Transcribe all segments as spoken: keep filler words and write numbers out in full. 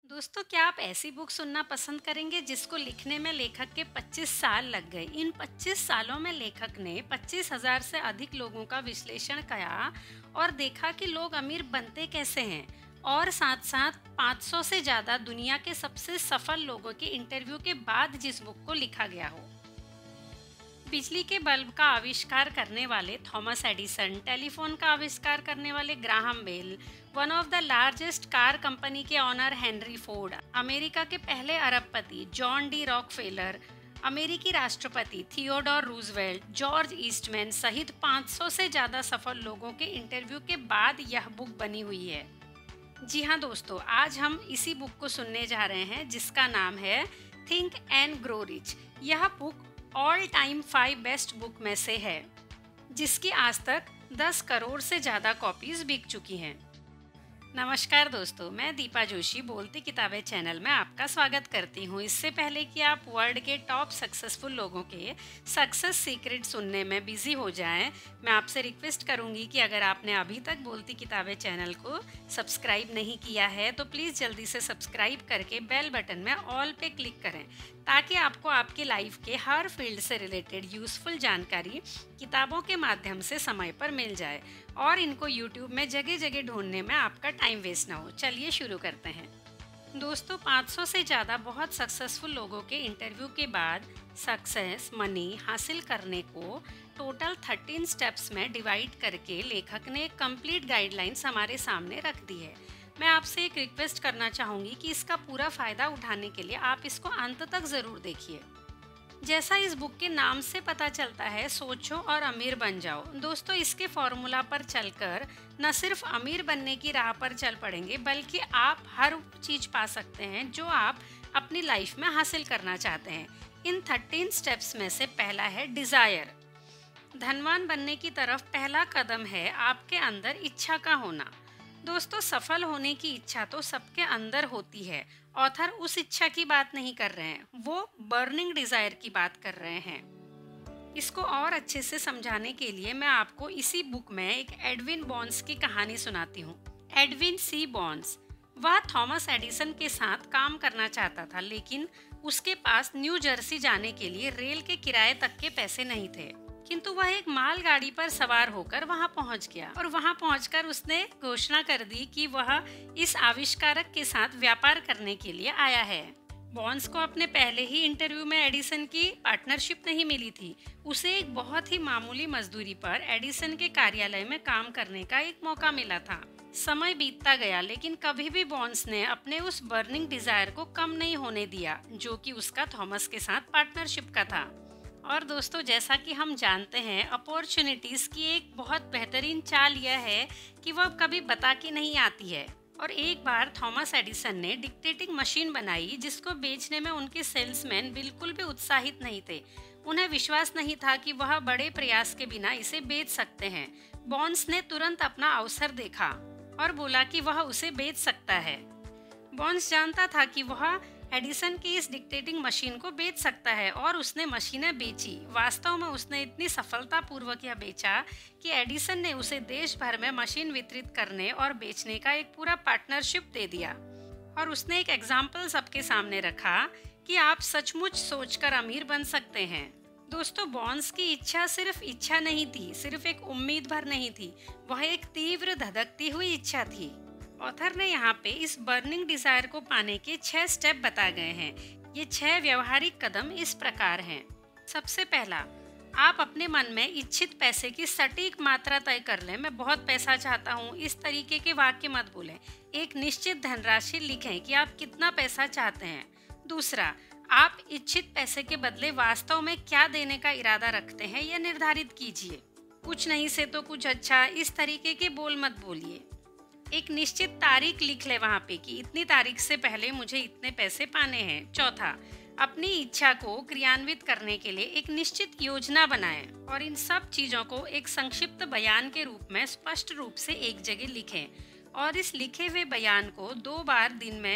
दोस्तों, क्या आप ऐसी बुक सुनना पसंद करेंगे जिसको लिखने में लेखक के पच्चीस साल लग गए? इन पच्चीस सालों में लेखक ने पच्चीस हज़ार से अधिक लोगों का विश्लेषण किया और देखा कि लोग अमीर बनते कैसे हैं, और साथ-साथ पाँच सौ से ज़्यादा दुनिया के सबसे सफल लोगों के इंटरव्यू के बाद जिस बुक को लिखा गया हो। बिजली के बल्ब का आविष्कार करने वाले थॉमस एडिसन, टेलीफोन का आविष्कार करने वाले Graham Bell, one of the largest car company के ऑनर हेनरी फोर्ड, अमेरिका के पहले अरबपति जॉन डी रॉकफेलर, अमेरिकी राष्ट्रपति थियोडोर रूजवेल्ट, जॉर्ज ईस्टमैन सहित पाँच सौ से ज़्यादा सफल लोगों के इंटरव्यू के बाद यह बुक बनी हुई है। जी हाँ दोस्तों, आज हम इसी बुक को सुनने जा रहे हैं जिसका नाम है थिंक एंड ग्रो रिच। यह book all time five best book में से है, जिसकी आज तक दस करोड़ से ज़्यादा कॉपीज बिक चुकी हैं। नमस्कार दोस्तों, मैं दीपा जोशी बोलती किताबें चैनल में आपका स्वागत करती हूँ। इससे पहले कि आप वर्ल्ड के टॉप सक्सेसफुल लोगों के सक्सेस सीक्रेट सुनने में बिजी हो जाएं, मैं आपसे रिक्वेस्ट करूँगी कि अगर आपने अभी तक बोलती किताबें चैनल को सब्सक्राइब नहीं किया है तो प्लीज़ जल्दी से सब्सक्राइब करके बेल बटन में ऑल पे क्लिक करें, ताकि आपको आपकी लाइफ के हर फील्ड से रिलेटेड यूज़फुल जानकारी किताबों के माध्यम से समय पर मिल जाए और इनको यूट्यूब में जगह जगह ढूंढने में आपका टाइम वेस्ट ना हो। चलिए शुरू करते हैं। दोस्तों, पाँच सौ से ज़्यादा बहुत सक्सेसफुल लोगों के इंटरव्यू के बाद सक्सेस मनी हासिल करने को टोटल थर्टीन स्टेप्स में डिवाइड करके लेखक ने कंप्लीट गाइडलाइंस हमारे सामने रख दी है। मैं आपसे एक रिक्वेस्ट करना चाहूँगी कि इसका पूरा फ़ायदा उठाने के लिए आप इसको अंत तक ज़रूर देखिए। जैसा इस बुक के नाम से पता चलता है, सोचो और अमीर बन जाओ। दोस्तों, इसके फॉर्मूला पर चलकर न सिर्फ अमीर बनने की राह पर चल पड़ेंगे, बल्कि आप हर चीज़ पा सकते हैं जो आप अपनी लाइफ में हासिल करना चाहते हैं। इन थर्टीन स्टेप्स में से पहला है डिज़ायर। धनवान बनने की तरफ पहला कदम है आपके अंदर इच्छा का होना। दोस्तों, सफल होने की इच्छा तो सबके अंदर होती है। ऑथर उस इच्छा की बात नहीं कर रहे हैं, वो बर्निंग डिजायर की बात कर रहे हैं। इसको और अच्छे से समझाने के लिए मैं आपको इसी बुक में एक एडविन बॉन्स की कहानी सुनाती हूँ। एडविन सी बॉन्स, वह थॉमस एडिसन के साथ काम करना चाहता था, लेकिन उसके पास न्यू जर्सी जाने के लिए रेल के किराए तक के पैसे नहीं थे। किंतु वह एक मालगाड़ी पर सवार होकर वहां पहुंच गया और वहां पहुंचकर उसने घोषणा कर दी कि वह इस आविष्कारक के साथ व्यापार करने के लिए आया है। बॉन्स को अपने पहले ही इंटरव्यू में एडिसन की पार्टनरशिप नहीं मिली थी। उसे एक बहुत ही मामूली मजदूरी पर एडिसन के कार्यालय में काम करने का एक मौका मिला था। समय बीतता गया, लेकिन कभी भी बॉन्स ने अपने उस बर्निंग डिजायर को कम नहीं होने दिया, जो कि उसका थॉमस के साथ पार्टनरशिप का था। और दोस्तों, जैसा कि हम जानते हैं, अपॉर्चुनिटीज़ की एक बहुत बेहतरीन चाल यह है कि वह कभी बता के नहीं आती है। और एक बार थॉमस एडिसन ने डिक्टेटिंग मशीन बनाई जिसको बेचने में उनके सेल्समैन बिल्कुल भी उत्साहित नहीं थे। उन्हें विश्वास नहीं था कि वह बड़े प्रयास के बिना इसे बेच सकते हैं। बॉन्स ने तुरंत अपना अवसर देखा और बोला कि वह उसे बेच सकता है। बॉन्स जानता था कि वह एडिसन की इस डिक्टेटिंग मशीन को बेच सकता है और उसने मशीनें बेची। वास्तव में उसने इतनी सफलतापूर्वक यह बेचा कि एडिसन ने उसे देश भर में मशीन वितरित करने और बेचने का एक पूरा पार्टनरशिप दे दिया। और उसने एक एग्जाम्पल सबके सामने रखा कि आप सचमुच सोचकर अमीर बन सकते हैं। दोस्तों, बॉन्स की इच्छा सिर्फ इच्छा नहीं थी, सिर्फ एक उम्मीद भर नहीं थी, वह एक तीव्र धधकती हुई इच्छा थी। ऑथर ने यहाँ पे इस बर्निंग डिजायर को पाने के छह स्टेप बता गए हैं। ये छह व्यवहारिक कदम इस प्रकार हैं। सबसे पहला, आप अपने मन में इच्छित पैसे की सटीक मात्रा तय कर लें। मैं बहुत पैसा चाहता हूँ, इस तरीके के वाक्य मत बोलें। एक निश्चित धनराशि लिखें कि आप कितना पैसा चाहते हैं। दूसरा, आप इच्छित पैसे के बदले वास्तव में क्या देने का इरादा रखते हैं, यह निर्धारित कीजिए। कुछ नहीं से तो कुछ अच्छा, इस तरीके के बोल मत बोलिए। एक निश्चित तारीख लिख ले वहाँ पे कि इतनी तारीख से पहले मुझे इतने पैसे पाने हैं। चौथा, अपनी इच्छा को क्रियान्वित करने के लिए एक निश्चित योजना बनाएं और इन सब चीज़ों को एक संक्षिप्त बयान के रूप में स्पष्ट रूप से एक जगह लिखें और इस लिखे हुए बयान को दो बार दिन में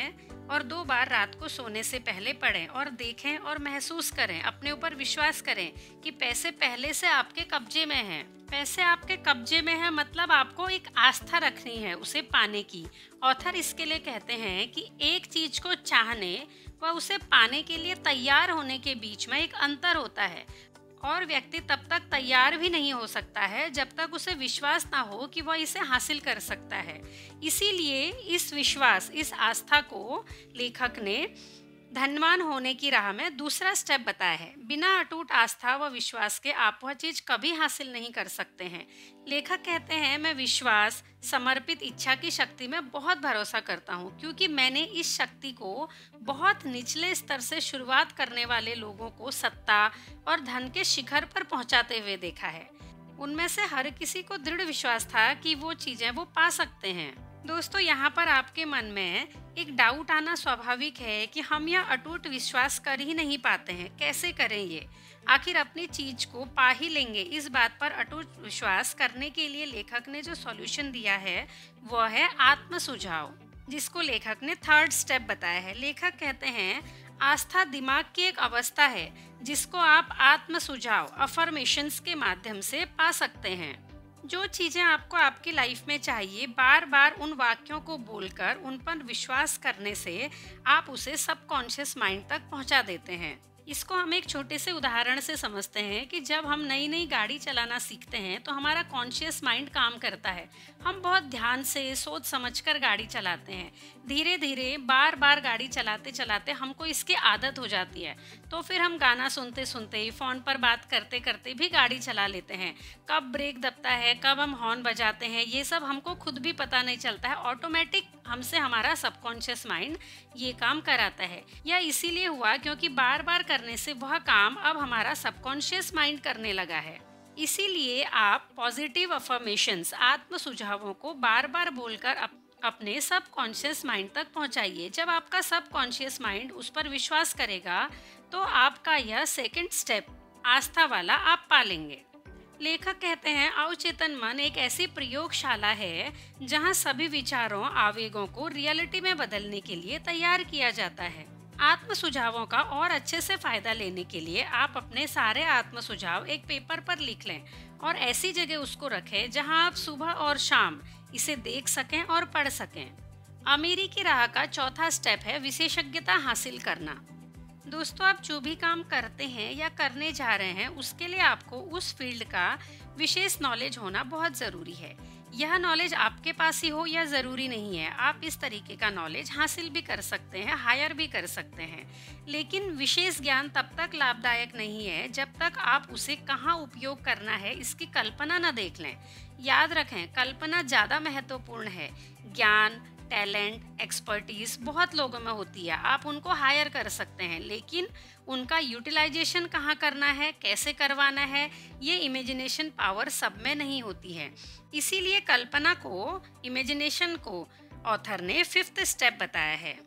और दो बार रात को सोने से पहले पढ़ें और देखें और महसूस करें, अपने ऊपर विश्वास करें कि पैसे पहले से आपके कब्जे में हैं। पैसे आपके कब्जे में है मतलब आपको एक आस्था रखनी है उसे पाने की। ऑथर इसके लिए कहते हैं कि एक चीज को चाहने व उसे पाने के लिए तैयार होने के बीच में एक अंतर होता है, और व्यक्ति तब तक तैयार भी नहीं हो सकता है जब तक उसे विश्वास ना हो कि वह इसे हासिल कर सकता है। इसीलिए इस विश्वास, इस आस्था को लेखक ने धनवान होने की राह में दूसरा स्टेप बताया है। बिना अटूट आस्था व विश्वास के आप वह चीज कभी हासिल नहीं कर सकते हैं। लेखक कहते हैं, मैं विश्वास, समर्पित इच्छा की शक्ति में बहुत भरोसा करता हूँ, क्योंकि मैंने इस शक्ति को बहुत निचले स्तर से शुरुआत करने वाले लोगों को सत्ता और धन के शिखर पर पहुंचाते हुए देखा है। उनमें से हर किसी को दृढ़ विश्वास था कि वो चीजें वो पा सकते हैं। दोस्तों, यहाँ पर आपके मन में एक डाउट आना स्वाभाविक है कि हम यह अटूट विश्वास कर ही नहीं पाते हैं, कैसे करें ये? आखिर अपनी चीज को पा ही लेंगे। इस बात पर अटूट विश्वास करने के लिए लेखक ने जो सॉल्यूशन दिया है वह है आत्म सुझाव, जिसको लेखक ने थर्ड स्टेप बताया है। लेखक कहते हैं, आस्था दिमाग की एक अवस्था है जिसको आप आत्म सुझाव, अफर्मेशंस के माध्यम से पा सकते हैं। जो चीजें आपको आपकी लाइफ में चाहिए, बार बार उन वाक्यों को बोलकर उन पर विश्वास करने से आप उसे सबकॉन्शियस माइंड तक पहुंचा देते हैं। इसको हम एक छोटे से उदाहरण से समझते हैं कि जब हम नई नई गाड़ी चलाना सीखते हैं तो हमारा कॉन्शियस माइंड काम करता है। हम बहुत ध्यान से सोच समझकर गाड़ी चलाते हैं। धीरे धीरे बार बार गाड़ी चलाते चलाते हमको इसकी आदत हो जाती है, तो फिर हम गाना सुनते सुनते, फ़ोन पर बात करते करते भी गाड़ी चला लेते हैं। कब ब्रेक दबता है, कब हम हॉर्न बजाते हैं, ये सब हमको खुद भी पता नहीं चलता है। ऑटोमेटिक हमसे हमारा सबकॉन्शियस माइंड ये काम कराता है। यह इसीलिए हुआ क्योंकि बार बार करने से वह काम अब हमारा सबकॉन्शियस माइंड करने लगा है। इसीलिए आप पॉजिटिव अफर्मेशंस, आत्म सुझावों को बार बार बोलकर अप, अपने सबकॉन्शियस माइंड तक पहुंचाइए। जब आपका सबकॉन्शियस माइंड उस पर विश्वास करेगा तो आपका यह सेकंड स्टेप, आस्था वाला, आप पालेंगे। लेखक कहते हैं, अवचेतन मन एक ऐसी प्रयोगशाला है जहां सभी विचारों, आवेगों को रियलिटी में बदलने के लिए तैयार किया जाता है। आत्म सुझावों का और अच्छे से फायदा लेने के लिए आप अपने सारे आत्म सुझाव एक पेपर पर लिख लें और ऐसी जगह उसको रखें जहां आप सुबह और शाम इसे देख सकें और पढ़ सकें। अमीरी की राह का चौथा स्टेप है विशेषज्ञता हासिल करना। दोस्तों, आप जो भी काम करते हैं या करने जा रहे हैं उसके लिए आपको उस फील्ड का विशेष नॉलेज होना बहुत ज़रूरी है। यह नॉलेज आपके पास ही हो यह ज़रूरी नहीं है। आप इस तरीके का नॉलेज हासिल भी कर सकते हैं, हायर भी कर सकते हैं। लेकिन विशेष ज्ञान तब तक लाभदायक नहीं है जब तक आप उसे कहाँ उपयोग करना है इसकी कल्पना न देख लें। याद रखें, कल्पना ज़्यादा महत्वपूर्ण है। ज्ञान, टैलेंट, एक्सपर्टीज बहुत लोगों में होती है, आप उनको हायर कर सकते हैं, लेकिन उनका यूटिलाइजेशन कहाँ करना है, कैसे करवाना है, ये इमेजिनेशन पावर सब में नहीं होती है। इसीलिए कल्पना को, इमेजिनेशन को ऑथर ने फिफ्थ स्टेप बताया है।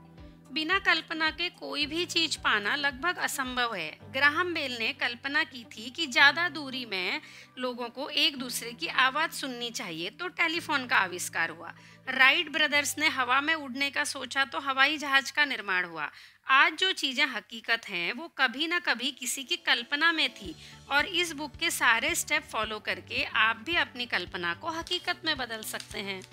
बिना कल्पना के कोई भी चीज पाना लगभग असंभव है। ग्राहम बेल ने कल्पना की थी कि ज्यादा दूरी में लोगों को एक दूसरे की आवाज सुननी चाहिए, तो टेलीफोन का आविष्कार हुआ। राइट ब्रदर्स ने हवा में उड़ने का सोचा तो हवाई जहाज का निर्माण हुआ। आज जो चीजें हकीकत हैं वो कभी ना कभी किसी की कल्पना में थी, और इस बुक के सारे स्टेप फॉलो करके आप भी अपनी कल्पना को हकीकत में बदल सकते हैं।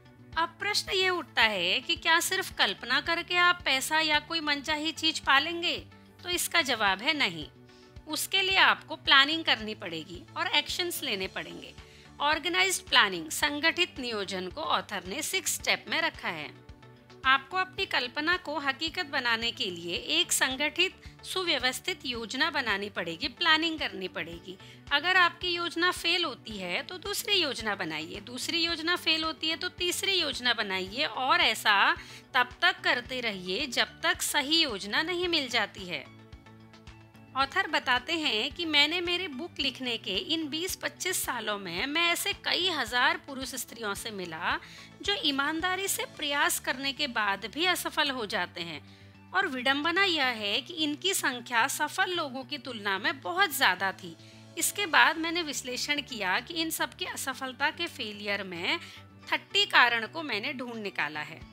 अब प्रश्न ये उठता है कि क्या सिर्फ कल्पना करके आप पैसा या कोई मनचाही चीज पालेंगे? तो इसका जवाब है नहीं। उसके लिए आपको प्लानिंग करनी पड़ेगी और एक्शंस लेने पड़ेंगे। ऑर्गेनाइज्ड प्लानिंग, संगठित नियोजन को ऑथर ने सिक्स स्टेप में रखा है। आपको अपनी कल्पना को हकीकत बनाने के लिए एक संगठित, सुव्यवस्थित योजना बनानी पड़ेगी, प्लानिंग करनी पड़ेगी। अगर आपकी योजना फेल होती है तो दूसरी योजना बनाइए, दूसरी योजना फेल होती है तो तीसरी योजना बनाइए, और ऐसा तब तक करते रहिए जब तक सही योजना नहीं मिल जाती है। ऑथर बताते हैं कि मैंने मेरी बुक लिखने के इन बीस पच्चीस सालों में मैं ऐसे कई हजार पुरुष स्त्रियों से मिला जो ईमानदारी से प्रयास करने के बाद भी असफल हो जाते हैं, और विडंबना यह है कि इनकी संख्या सफल लोगों की तुलना में बहुत ज़्यादा थी। इसके बाद मैंने विश्लेषण किया कि इन सब की असफलता के फेलियर में तीस कारण को मैंने ढूंढ निकाला है।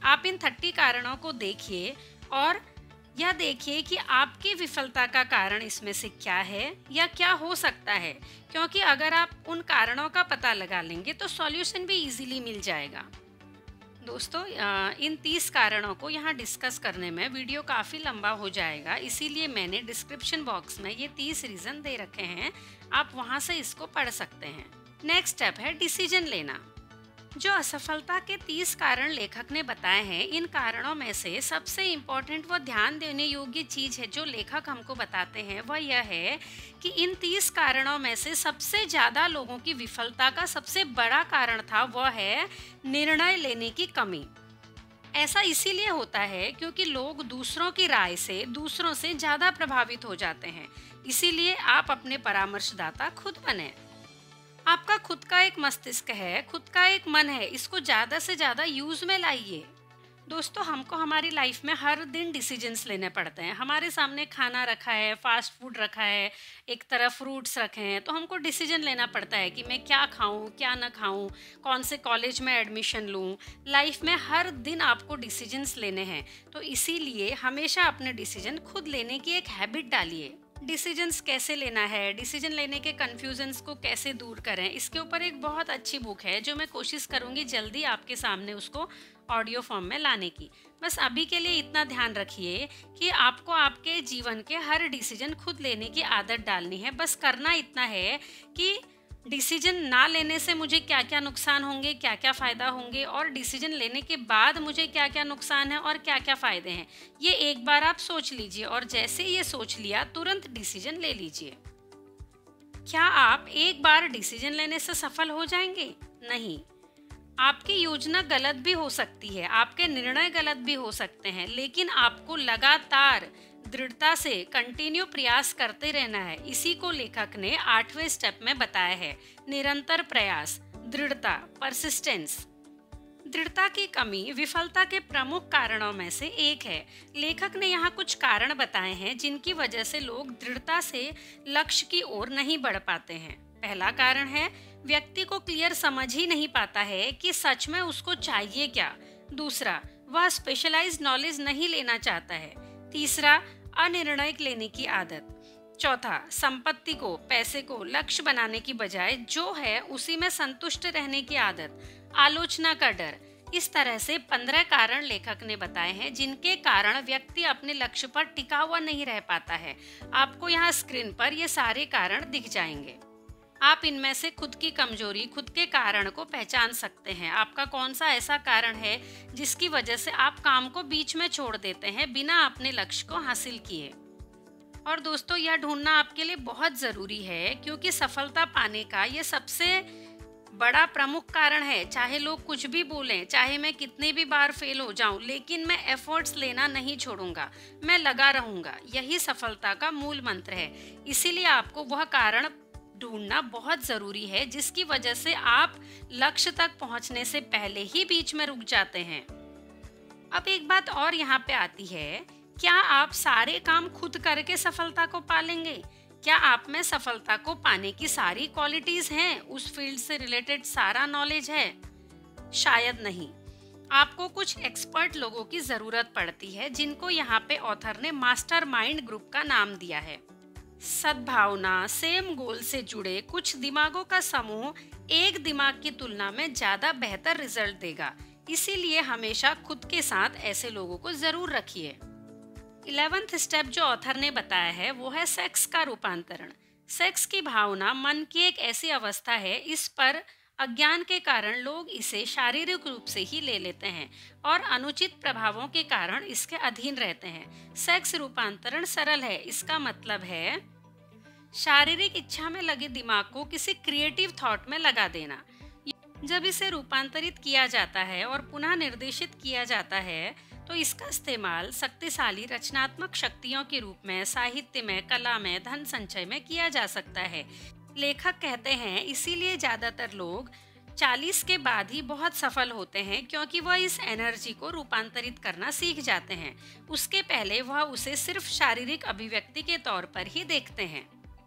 आप इन तीस कारणों को देखिए और यह देखिए कि आपकी विफलता का कारण इसमें से क्या है या क्या हो सकता है, क्योंकि अगर आप उन कारणों का पता लगा लेंगे तो सॉल्यूशन भी इजीली मिल जाएगा। दोस्तों, इन तीस कारणों को यहाँ डिस्कस करने में वीडियो काफ़ी लंबा हो जाएगा, इसीलिए मैंने डिस्क्रिप्शन बॉक्स में ये तीस रीज़न दे रखे हैं, आप वहाँ से इसको पढ़ सकते हैं। नेक्स्ट स्टेप है डिसीजन लेना। जो असफलता के तीस कारण लेखक ने बताए हैं, इन कारणों में से सबसे इम्पोर्टेंट व ध्यान देने योग्य चीज़ है जो लेखक हमको बताते हैं, वह यह है कि इन तीस कारणों में से सबसे ज़्यादा लोगों की विफलता का सबसे बड़ा कारण था वह है निर्णय लेने की कमी। ऐसा इसीलिए होता है क्योंकि लोग दूसरों की राय से, दूसरों से ज़्यादा प्रभावित हो जाते हैं। इसीलिए आप अपने परामर्शदाता खुद बने। आपका खुद का एक मस्तिष्क है, खुद का एक मन है, इसको ज़्यादा से ज़्यादा यूज़ में लाइए। दोस्तों, हमको हमारी लाइफ में हर दिन डिसीजंस लेने पड़ते हैं। हमारे सामने खाना रखा है, फास्ट फूड रखा है, एक तरफ फ्रूट्स रखे हैं, तो हमको डिसीजन लेना पड़ता है कि मैं क्या खाऊं, क्या ना खाऊं, कौन से कॉलेज में एडमिशन लूं। लाइफ में हर दिन आपको डिसीजंस लेने हैं, तो इसीलिए हमेशा अपने डिसीजन खुद लेने की एक हैबिट डालिए। डिसीजंस कैसे लेना है, डिसीजन लेने के कन्फ्यूजन्स को कैसे दूर करें, इसके ऊपर एक बहुत अच्छी बुक है जो मैं कोशिश करूंगी जल्दी आपके सामने उसको ऑडियो फॉर्म में लाने की। बस अभी के लिए इतना ध्यान रखिए कि आपको आपके जीवन के हर डिसीजन खुद लेने की आदत डालनी है। बस करना इतना है कि डिसीजन ना लेने से मुझे क्या क्या नुकसान होंगे, क्या क्या फ़ायदा होंगे, और डिसीजन लेने के बाद मुझे क्या क्या नुकसान है और क्या क्या फ़ायदे हैं, ये एक बार आप सोच लीजिए और जैसे ये सोच लिया तुरंत डिसीजन ले लीजिए। क्या आप एक बार डिसीजन लेने से सफल हो जाएंगे? नहीं, आपकी योजना गलत भी हो सकती है, आपके निर्णय गलत भी हो सकते हैं, लेकिन आपको लगातार दृढ़ता से कंटिन्यू प्रयास करते रहना है। इसी को लेखक ने आठवें स्टेप में बताया है, निरंतर प्रयास, दृढ़ता, परसिस्टेंस। दृढ़ता की कमी विफलता के प्रमुख कारणों में से एक है। लेखक ने यहाँ कुछ कारण बताए हैं जिनकी वजह से लोग दृढ़ता से लक्ष्य की ओर नहीं बढ़ पाते हैं। पहला कारण है, व्यक्ति को क्लियर समझ ही नहीं पाता है कि सच में उसको चाहिए क्या। दूसरा, वह स्पेशलाइज्ड नॉलेज नहीं लेना चाहता है। तीसरा, अनिर्णय लेने की आदत। चौथा, संपत्ति को, पैसे को लक्ष्य बनाने की बजाय जो है उसी में संतुष्ट रहने की आदत। आलोचना का डर। इस तरह से पंद्रह कारण लेखक ने बताए हैं जिनके कारण व्यक्ति अपने लक्ष्य पर टिका हुआ नहीं रह पाता है। आपको यहाँ स्क्रीन पर ये सारे कारण दिख जाएंगे। आप इनमें से खुद की कमजोरी, खुद के कारण को पहचान सकते हैं। आपका कौन सा ऐसा कारण है जिसकी वजह से आप काम को बीच में छोड़ देते हैं बिना अपने लक्ष्य को हासिल किए। और दोस्तों, यह ढूंढना आपके लिए बहुत ज़रूरी है क्योंकि सफलता पाने का ये सबसे बड़ा प्रमुख कारण है। चाहे लोग कुछ भी बोलें, चाहे मैं कितने भी बार फेल हो जाऊं, लेकिन मैं एफर्ट्स लेना नहीं छोड़ूंगा, मैं लगा रहूंगा। यही सफलता का मूल मंत्र है। इसीलिए आपको वह कारण ढूंढना बहुत ज़रूरी है जिसकी वजह से आप लक्ष्य तक पहुंचने से पहले ही बीच में रुक जाते हैं। अब एक बात और यहाँ पे आती है, क्या आप सारे काम खुद करके सफलता को पालेंगे? क्या आप में सफलता को पाने की सारी क्वालिटीज हैं? उस फील्ड से रिलेटेड सारा नॉलेज है? शायद नहीं। आपको कुछ एक्सपर्ट लोगों की ज़रूरत पड़ती है जिनको यहाँ पे ऑथर ने मास्टरमाइंड ग्रुप का नाम दिया है। सद्भावना, सेम गोल से जुड़े कुछ दिमागों का समूह एक दिमाग की तुलना में ज़्यादा बेहतर रिजल्ट देगा। इसीलिए हमेशा खुद के साथ ऐसे लोगों को ज़रूर रखिए। इलेवेंथ स्टेप जो ऑथर ने बताया है वो है सेक्स का रूपांतरण। सेक्स की भावना मन की एक ऐसी अवस्था है, इस पर अज्ञान के कारण लोग इसे शारीरिक रूप से ही ले लेते हैं और अनुचित प्रभावों के कारण इसके अधीन रहते हैं। सेक्स रूपांतरण सरल है। इसका मतलब है शारीरिक इच्छा में लगे दिमाग को किसी क्रिएटिव थॉट में लगा देना। जब इसे रूपांतरित किया जाता है और पुनः निर्देशित किया जाता है तो इसका इस्तेमाल शक्तिशाली रचनात्मक शक्तियों के रूप में साहित्य में, कला में, धन संचय में किया जा सकता है। लेखक कहते हैं इसीलिए ज़्यादातर लोग चालीस के बाद ही बहुत सफल होते हैं क्योंकि वह इस एनर्जी को रूपांतरित करना सीख जाते हैं। उसके पहले वह उसे सिर्फ शारीरिक अभिव्यक्ति के तौर पर ही देखते हैं।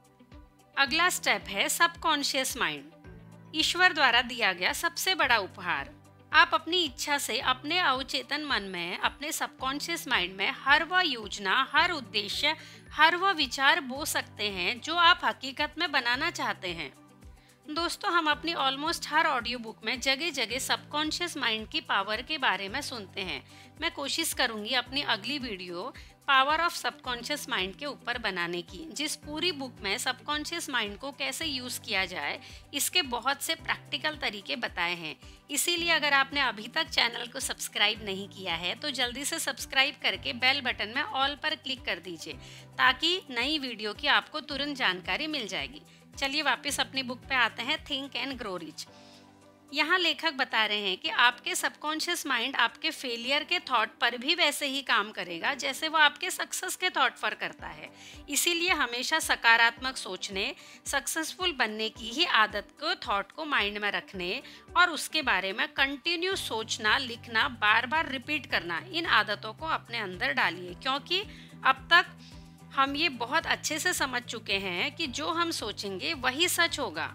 अगला स्टेप है सबकॉन्शियस माइंड। ईश्वर द्वारा दिया गया सबसे बड़ा उपहार। आप अपनी इच्छा से अपने अवचेतन मन में, अपने सबकॉन्शियस माइंड में हर वह योजना, हर उद्देश्य, हर वह विचार बो सकते हैं जो आप हकीकत में बनाना चाहते हैं। दोस्तों, हम अपनी ऑलमोस्ट हर ऑडियो बुक में जगह जगह सबकॉन्शियस माइंड की पावर के बारे में सुनते हैं। मैं कोशिश करूंगी अपनी अगली video power of subconscious mind के ऊपर बनाने की, जिस पूरी बुक में सबकॉन्शियस माइंड को कैसे यूज़ किया जाए इसके बहुत से प्रैक्टिकल तरीके बताए हैं। इसीलिए अगर आपने अभी तक चैनल को सब्सक्राइब नहीं किया है तो जल्दी से सब्सक्राइब करके बेल बटन में ऑल पर क्लिक कर दीजिए, ताकि नई वीडियो की आपको तुरंत जानकारी मिल जाएगी। चलिए वापस अपनी बुक पे आते हैं, थिंक एंड ग्रो रिच। यहाँ लेखक बता रहे हैं कि आपके सबकॉन्शियस माइंड आपके फेलियर के थॉट पर भी वैसे ही काम करेगा जैसे वो आपके सक्सेस के थॉट पर करता है। इसीलिए हमेशा सकारात्मक सोचने, सक्सेसफुल बनने की ही आदत को, थॉट को माइंड में रखने और उसके बारे में कंटिन्यू सोचना, लिखना, बार बार रिपीट करना, इन आदतों को अपने अंदर डालिए, क्योंकि अब तक हम ये बहुत अच्छे से समझ चुके हैं कि जो हम सोचेंगे वही सच होगा।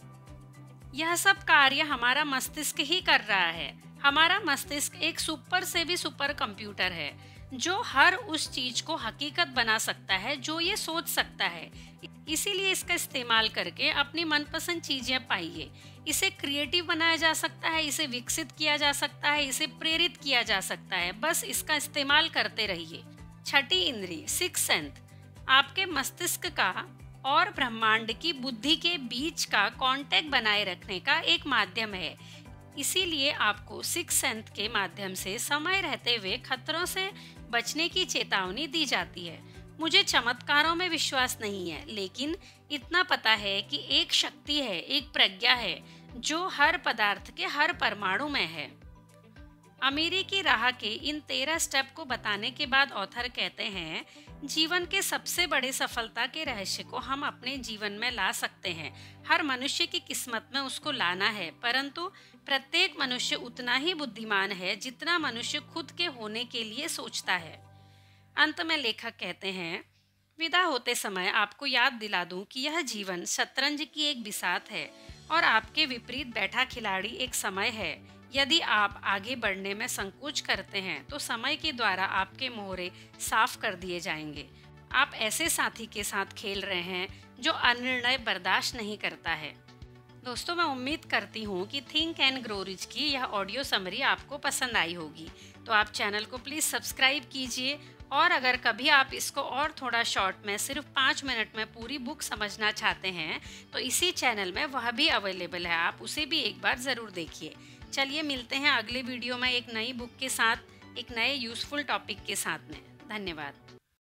यह सब कार्य हमारा मस्तिष्क ही कर रहा है। हमारा मस्तिष्क एक सुपर से भी सुपर कंप्यूटर है जो हर उस चीज को हकीकत बना सकता है जो ये सोच सकता है। इसीलिए इसका इस्तेमाल करके अपनी मनपसंद चीजें पाइए। इसे क्रिएटिव बनाया जा सकता है, इसे विकसित किया जा सकता है, इसे प्रेरित किया जा सकता है। बस इसका इस्तेमाल करते रहिए। छठी इंद्री, सिक्स सेंस, आपके मस्तिष्क का और ब्रह्मांड की बुद्धि के बीच का कांटेक्ट बनाए रखने का एक माध्यम है। इसीलिए आपको सिक्स सेंस के माध्यम से समय रहते हुए खतरों से बचने की चेतावनी दी जाती है। मुझे चमत्कारों में विश्वास नहीं है, लेकिन इतना पता है कि एक शक्ति है, एक प्रज्ञा है जो हर पदार्थ के हर परमाणु में है। अमीरी की राह के इन तेरह स्टेप को बताने के बाद ऑथर कहते हैं, जीवन के सबसे बड़े सफलता के रहस्य को हम अपने जीवन में ला सकते हैं। हर मनुष्य की किस्मत में उसको लाना है, परंतु प्रत्येक मनुष्य उतना ही बुद्धिमान है जितना मनुष्य खुद के होने के लिए सोचता है। अंत में लेखक कहते हैं, विदा होते समय आपको याद दिला दूं कि यह जीवन शतरंज की एक बिसात है और आपके विपरीत बैठा खिलाड़ी एक समय है। यदि आप आगे बढ़ने में संकोच करते हैं तो समय के द्वारा आपके मोहरे साफ कर दिए जाएंगे। आप ऐसे साथी के साथ खेल रहे हैं जो अनिर्णय बर्दाश्त नहीं करता है। दोस्तों, मैं उम्मीद करती हूँ कि थिंक एंड ग्रो रिच की यह ऑडियो समरी आपको पसंद आई होगी। तो आप चैनल को प्लीज़ सब्सक्राइब कीजिए, और अगर कभी आप इसको और थोड़ा शॉर्ट में सिर्फ पाँच मिनट में पूरी बुक समझना चाहते हैं तो इसी चैनल में वह भी अवेलेबल है, आप उसे भी एक बार ज़रूर देखिए। चलिए मिलते हैं अगले वीडियो में एक नई बुक के साथ, एक नए यूज़फुल टॉपिक के साथ में। धन्यवाद।